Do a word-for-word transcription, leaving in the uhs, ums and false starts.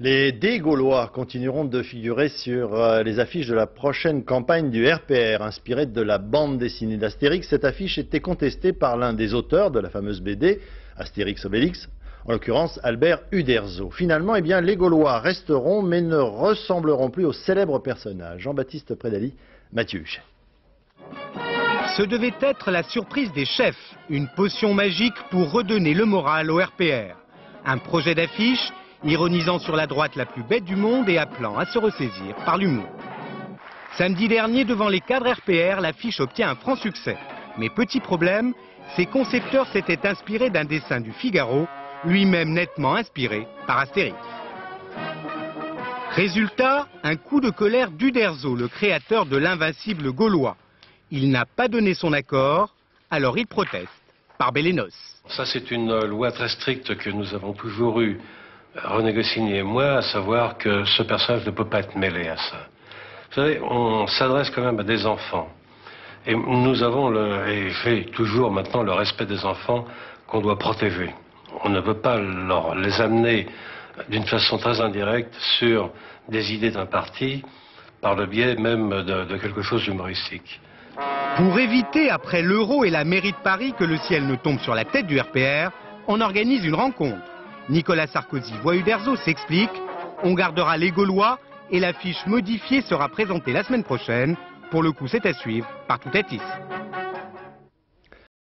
Les dés gaulois continueront de figurer sur les affiches de la prochaine campagne du R P R, inspirée de la bande dessinée d'Astérix. Cette affiche était contestée par l'un des auteurs de la fameuse B D, Astérix Obélix, en l'occurrence Albert Uderzo. Finalement, eh bien, les Gaulois resteront, mais ne ressembleront plus au célèbre personnage. Jean-Baptiste Prédaly, Mathieu Huchet. Ce devait être la surprise des chefs, une potion magique pour redonner le moral au R P R. Un projet d'affiche ironisant sur la droite la plus bête du monde et appelant à se ressaisir par l'humour. Samedi dernier, devant les cadres R P R, l'affiche obtient un franc succès. Mais petit problème, ses concepteurs s'étaient inspirés d'un dessin du Figaro, lui-même nettement inspiré par Astérix. Résultat, un coup de colère d'Uderzo, le créateur de l'invincible gaulois. Il n'a pas donné son accord, alors il proteste par Bélénos. Ça, c'est une loi très stricte que nous avons toujours eue, René Goscinny et moi, à savoir que ce personnage ne peut pas être mêlé à ça. Vous savez, on s'adresse quand même à des enfants. Et nous avons, le, et j'ai toujours maintenant le respect des enfants qu'on doit protéger. On ne peut pas leur, les amener d'une façon très indirecte sur des idées d'un parti, par le biais même de, de quelque chose d'humoristique. Pour éviter, après l'Euro et la mairie de Paris, que le ciel ne tombe sur la tête du R P R, on organise une rencontre. Nicolas Sarkozy voit Uderzo, s'explique, on gardera les Gaulois et l'affiche modifiée sera présentée la semaine prochaine. Pour le coup, c'est à suivre par Toutatis.